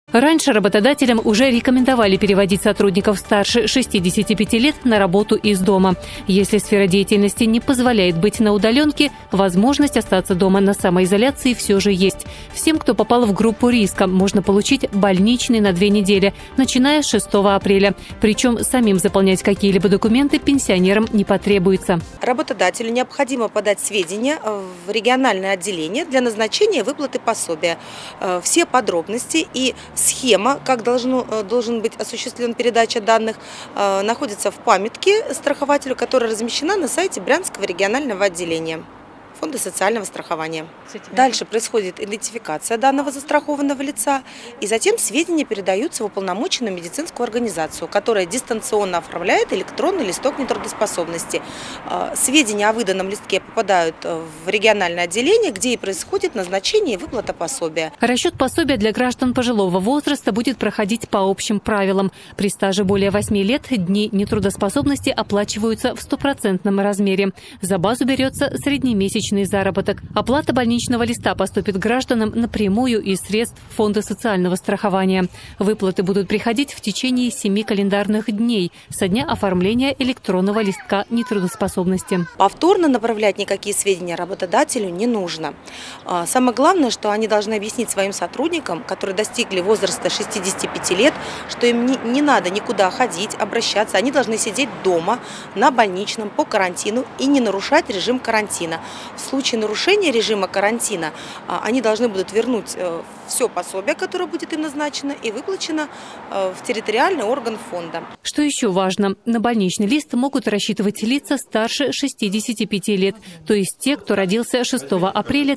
Раньше работодателям уже рекомендовали переводить сотрудников старше 65 лет на работу из дома. Если сфера деятельности не позволяет быть на удаленке, возможность остаться дома на самоизоляции все же есть. Всем, кто попал в группу риска, можно получить больничный на 2 недели, начиная с 6 апреля. Причем самим заполнять какие-либо документы пенсионерам не потребуется. Работодателю необходимо подать сведения в региональное отделение для назначения выплаты пособия. Все подробности и схема, как должен быть осуществлен передача данных, находится в памятке страхователю, которая размещена на сайте Брянского регионального отделения Фонда социального страхования. Дальше происходит идентификация данного застрахованного лица, и затем сведения передаются в уполномоченную медицинскую организацию, которая дистанционно оформляет электронный листок нетрудоспособности. Сведения о выданном листке попадают в региональное отделение, где и происходит назначение и выплата пособия. Расчет пособия для граждан пожилого возраста будет проходить по общим правилам. При стаже более 8 лет дни нетрудоспособности оплачиваются в 100% размере. За базу берется среднемесячный заработок. Оплата больничного листа поступит гражданам напрямую из средств Фонда социального страхования. Выплаты будут приходить в течение 7 календарных дней со дня оформления электронного листка нетрудоспособности. Повторно направлять никакие сведения работодателю не нужно. Самое главное, что они должны объяснить своим сотрудникам, которые достигли возраста 65 лет, что им не надо никуда ходить, обращаться. Они должны сидеть дома на больничном по карантину и не нарушать режим карантина. В случае нарушения режима карантина они должны будут вернуть все пособие, которое будет им назначено и выплачено в территориальный орган фонда. Что еще важно? На больничный лист могут рассчитывать лица старше 65 лет, то есть те, кто родился 6 апреля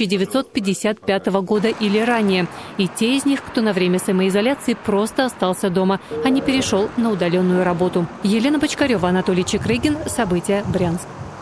1955 года или ранее, и те из них, кто на время самоизоляции просто остался дома, а не перешел на удаленную работу. Елена Бочкарева, Анатолий Чекрыгин. События. Брянск.